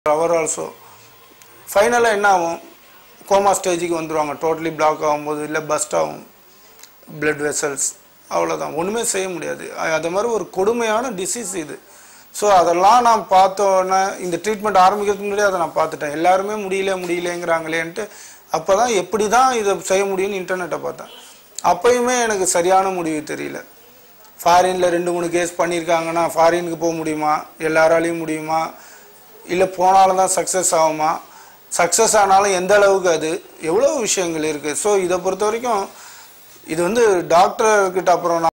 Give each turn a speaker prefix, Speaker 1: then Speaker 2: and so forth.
Speaker 1: அவர் also ஃபைனலாக என்ன ஆகும், கோமா ஸ்டேஜுக்கு வந்துடுவாங்க. டோட்டலி பிளாக் ஆகும்போது இல்லை பஸ்ட் ஆகும் பிளட் வெசல்ஸ், அவ்வளோதான், ஒன்றுமே செய்ய முடியாது. அது மாதிரி ஒரு கொடுமையான டிசீஸ் இது. ஸோ அதெல்லாம் நான் பார்த்தோன்னே இந்த ட்ரீட்மெண்ட் ஆரம்பிக்கிறதுக்கு முன்னாடி அதை நான் பார்த்துட்டேன். எல்லாருமே முடியலைங்கிறாங்களேன்ட்டு அப்போ தான் எப்படி தான் இதை செய்ய முடியும்னு இன்டர்நெட்டை பார்த்தேன். அப்போயுமே எனக்கு சரியான முடிவு தெரியல. ஃபாரினில் 2-3 கேஸ் பண்ணியிருக்காங்கன்னா ஃபாரினுக்கு போக முடியுமா, எல்லாராலையும் முடியுமா, இல்லை போனாலும் தான் சக்ஸஸ் ஆகுமா, சக்ஸஸ் ஆனாலும் எந்த அளவுக்கு, அது எவ்வளோ விஷயங்கள் இருக்குது. ஸோ இதை பொறுத்த வரைக்கும் இது டாக்டர்கிட்ட அப்புறம்